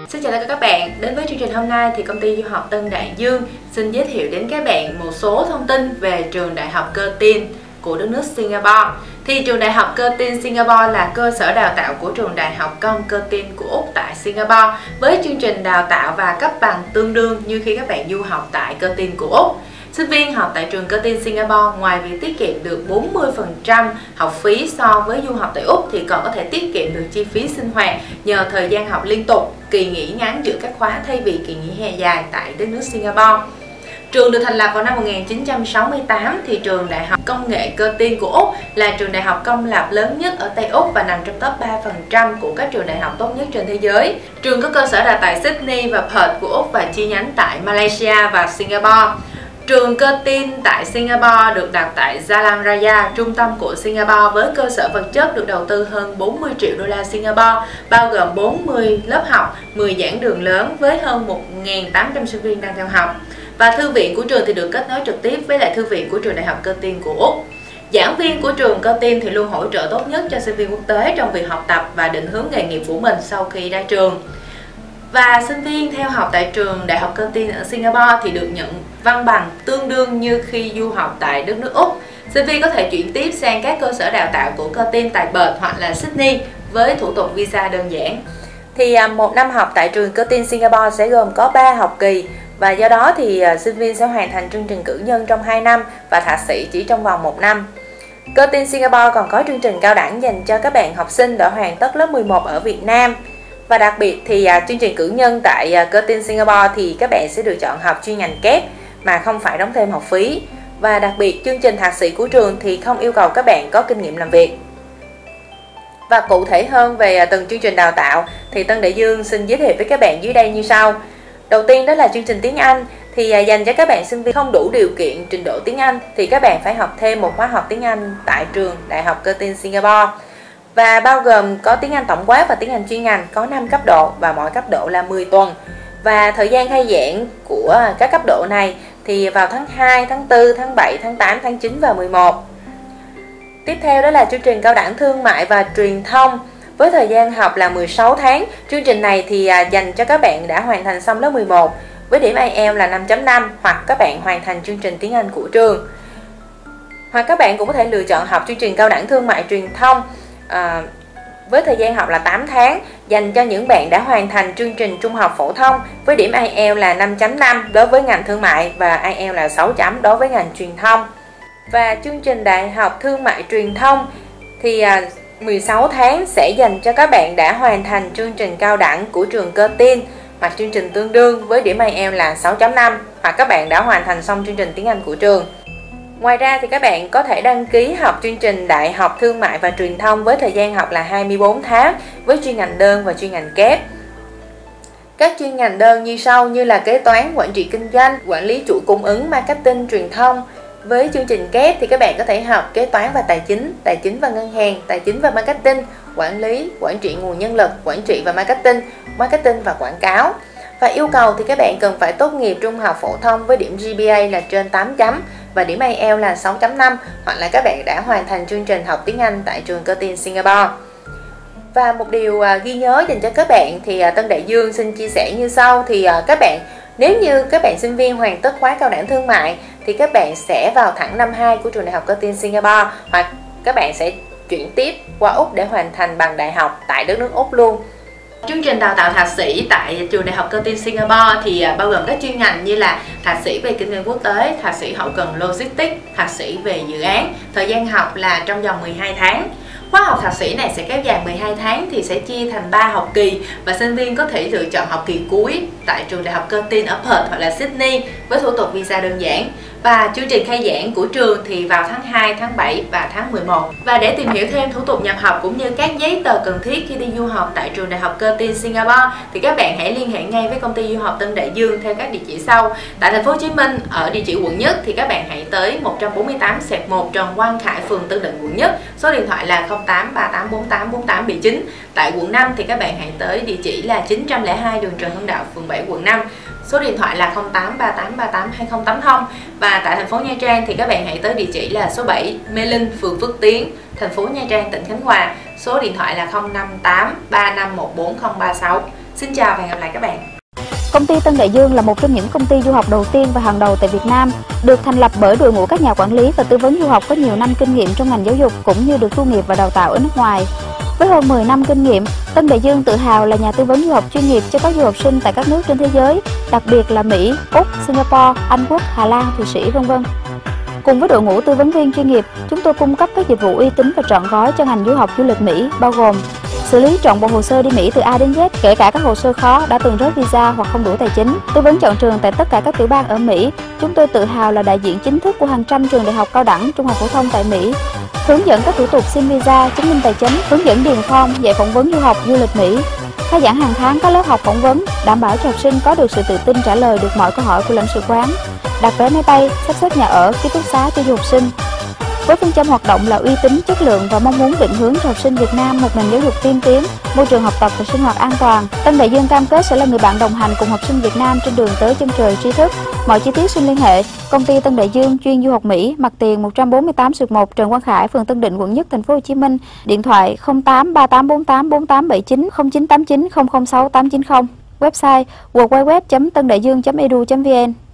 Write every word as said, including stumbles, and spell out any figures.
Xin chào tất cả các bạn, đến với chương trình hôm nay thì công ty du học Tân Đại Dương xin giới thiệu đến các bạn một số thông tin về trường đại học Curtin của đất nước Singapore. Thì trường đại học Curtin Singapore là cơ sở đào tạo của trường đại học công Curtin của Úc tại Singapore với chương trình đào tạo và cấp bằng tương đương như khi các bạn du học tại Curtin của Úc. Sinh viên học tại trường Curtin Singapore ngoài việc tiết kiệm được bốn mươi phần trăm học phí so với du học tại Úc thì còn có thể tiết kiệm được chi phí sinh hoạt nhờ thời gian học liên tục, kỳ nghỉ ngắn giữa các khóa thay vì kỳ nghỉ hè dài tại đất nước Singapore. Trường được thành lập vào năm một nghìn chín trăm sáu mươi tám thì trường Đại học Công nghệ Curtin của Úc là trường đại học công lập lớn nhất ở Tây Úc và nằm trong top ba phần trăm của các trường đại học tốt nhất trên thế giới. Trường có cơ sở đặt tại Sydney và Perth của Úc và chi nhánh tại Malaysia và Singapore. Trường Curtin tại Singapore được đặt tại Jalan Raya, trung tâm của Singapore với cơ sở vật chất được đầu tư hơn bốn mươi triệu đô la Singapore, bao gồm bốn mươi lớp học, mười giảng đường lớn với hơn một nghìn tám trăm sinh viên đang theo học. Và thư viện của trường thì được kết nối trực tiếp với lại thư viện của trường đại học Curtin của Úc. Giảng viên của trường Curtin thì luôn hỗ trợ tốt nhất cho sinh viên quốc tế trong việc học tập và định hướng nghề nghiệp của mình sau khi ra trường. Và sinh viên theo học tại trường đại học Curtin ở Singapore thì được nhận văn bằng tương đương như khi du học tại đất nước Úc. Sinh viên có thể chuyển tiếp sang các cơ sở đào tạo của Curtin tại Perth hoặc là Sydney với thủ tục visa đơn giản. Thì một năm học tại trường Curtin Singapore sẽ gồm có ba học kỳ và do đó thì sinh viên sẽ hoàn thành chương trình cử nhân trong hai năm và thạc sĩ chỉ trong vòng một năm. Curtin Singapore còn có chương trình cao đẳng dành cho các bạn học sinh đã hoàn tất lớp mười một ở Việt Nam. Và đặc biệt thì à, chương trình cử nhân tại à, Curtin Singapore thì các bạn sẽ được chọn học chuyên ngành kép mà không phải đóng thêm học phí. Và đặc biệt chương trình thạc sĩ của trường thì không yêu cầu các bạn có kinh nghiệm làm việc. Và cụ thể hơn về à, từng chương trình đào tạo thì Tân Đại Dương xin giới thiệu với các bạn dưới đây như sau. Đầu tiên đó là chương trình tiếng Anh thì à, dành cho các bạn sinh viên không đủ điều kiện trình độ tiếng Anh thì các bạn phải học thêm một khóa học tiếng Anh tại trường đại học Curtin Singapore. Và bao gồm có tiếng Anh tổng quát và tiếng Anh chuyên ngành có năm cấp độ và mỗi cấp độ là mười tuần. Và thời gian khai giảng của các cấp độ này thì vào tháng hai, tháng tư, tháng bảy, tháng tám, tháng chín và mười một. Tiếp theo đó là chương trình cao đẳng thương mại và truyền thông với thời gian học là mười sáu tháng. Chương trình này thì dành cho các bạn đã hoàn thành xong lớp mười một với điểm ai eo là năm chấm năm hoặc các bạn hoàn thành chương trình tiếng Anh của trường. Hoặc các bạn cũng có thể lựa chọn học chương trình cao đẳng thương mại truyền thông À, với thời gian học là tám tháng dành cho những bạn đã hoàn thành chương trình trung học phổ thông với điểm ai eo là năm chấm năm đối với ngành thương mại và ai eo là sáu chấm đối với ngành truyền thông. Và chương trình đại học thương mại truyền thông thì à, mười sáu tháng sẽ dành cho các bạn đã hoàn thành chương trình cao đẳng của trường Curtin hoặc chương trình tương đương với điểm ai eo là sáu chấm năm hoặc các bạn đã hoàn thành xong chương trình tiếng Anh của trường. Ngoài ra thì các bạn có thể đăng ký học chương trình Đại học Thương mại và Truyền thông với thời gian học là hai mươi bốn tháng với chuyên ngành đơn và chuyên ngành kép. Các chuyên ngành đơn như sau như là kế toán, quản trị kinh doanh, quản lý chuỗi cung ứng, marketing, truyền thông. Với chương trình kép thì các bạn có thể học kế toán và tài chính, tài chính và ngân hàng, tài chính và marketing, quản lý, quản trị nguồn nhân lực, quản trị và marketing, marketing và quảng cáo. Và yêu cầu thì các bạn cần phải tốt nghiệp trung học phổ thông với điểm giê pê a là trên tám chấm và điểm ai eo là sáu chấm năm hoặc là các bạn đã hoàn thành chương trình học tiếng Anh tại trường Curtin Singapore. Và một điều ghi nhớ dành cho các bạn thì Tân Đại Dương xin chia sẻ như sau. Thì các bạn nếu như các bạn sinh viên hoàn tất khóa cao đẳng thương mại thì các bạn sẽ vào thẳng năm hai của trường đại học Curtin Singapore hoặc các bạn sẽ chuyển tiếp qua Úc để hoàn thành bằng đại học tại đất nước Úc luôn. Chương trình đào tạo thạc sĩ tại trường đại học Curtin Singapore thì bao gồm các chuyên ngành như là thạc sĩ về kinh doanh quốc tế, thạc sĩ hậu cần logistics, thạc sĩ về dự án. Thời gian học là trong vòng mười hai tháng. Khóa học thạc sĩ này sẽ kéo dài mười hai tháng thì sẽ chia thành ba học kỳ và sinh viên có thể lựa chọn học kỳ cuối tại trường đại học Curtin ở Perth hoặc là Sydney với thủ tục visa đơn giản. Và chương trình khai giảng của trường thì vào tháng hai, tháng bảy và tháng mười một. Và để tìm hiểu thêm thủ tục nhập học cũng như các giấy tờ cần thiết khi đi du học tại trường đại học Curtin Singapore thì các bạn hãy liên hệ ngay với công ty du học Tân Đại Dương theo các địa chỉ sau. Tại thành phố Hồ Chí Minh ở địa chỉ quận Nhất thì các bạn hãy tới một trăm bốn mươi tám xẹt một Trần Quang Khải, phường Tân Định, quận Nhất. Số điện thoại là không tám ba tám bốn tám bốn tám bảy chín. Tại quận năm thì các bạn hãy tới địa chỉ là chín trăm lẻ hai đường Trần Hưng Đạo, phường bảy, quận năm. Số điện thoại là không tám ba tám ba tám hai không tám không. Và tại thành phố Nha Trang thì các bạn hãy tới địa chỉ là số bảy Mê Linh, phường Phước Tiến, thành phố Nha Trang, tỉnh Khánh Hòa. Số điện thoại là không năm tám ba năm một bốn không ba sáu. Xin chào và hẹn gặp lại các bạn. Công ty Tân Đại Dương là một trong những công ty du học đầu tiên và hàng đầu tại Việt Nam, được thành lập bởi đội ngũ các nhà quản lý và tư vấn du học có nhiều năm kinh nghiệm trong ngành giáo dục cũng như được tu nghiệp và đào tạo ở nước ngoài. Với hơn mười năm kinh nghiệm, Tân Đại Dương tự hào là nhà tư vấn du học chuyên nghiệp cho các du học sinh tại các nước trên thế giới, đặc biệt là Mỹ, Úc, Singapore, Anh Quốc, Hà Lan, Thụy Sĩ, vân vân. Cùng với đội ngũ tư vấn viên chuyên nghiệp, chúng tôi cung cấp các dịch vụ uy tín và trọn gói cho ngành du học du lịch Mỹ, bao gồm xử lý trọn bộ hồ sơ đi Mỹ từ A đến Z, kể cả các hồ sơ khó đã từng rớt visa hoặc không đủ tài chính, tư vấn chọn trường tại tất cả các tiểu bang ở Mỹ. Chúng tôi tự hào là đại diện chính thức của hàng trăm trường đại học cao đẳng, trung học phổ thông tại Mỹ, hướng dẫn các thủ tục xin visa, chứng minh tài chính, hướng dẫn điền form, dạy phỏng vấn du học du lịch Mỹ, khai giảng hàng tháng các lớp học phỏng vấn, đảm bảo cho học sinh có được sự tự tin trả lời được mọi câu hỏi của lãnh sự quán, đặt vé máy bay, sắp xếp nhà ở, ký túc xá cho du học sinh. Với phương châm hoạt động là uy tín, chất lượng và mong muốn định hướng cho học sinh Việt Nam một nền giáo dục tiên tiến, môi trường học tập và sinh hoạt an toàn, Tân Đại Dương cam kết sẽ là người bạn đồng hành cùng học sinh Việt Nam trên đường tới chân trời tri thức. Mọi chi tiết xin liên hệ Công ty Tân Đại Dương chuyên du học Mỹ, mặt tiền một trăm bốn mươi tám xuyệt một Trần Quang Khải, phường Tân Định, quận Nhất, thành phố Hồ Chí Minh. Điện thoại không tám ba tám bốn tám bốn tám bảy chín, không chín tám chín không không sáu tám chín không. Website w w w chấm tân đại dương chấm e d u chấm v n.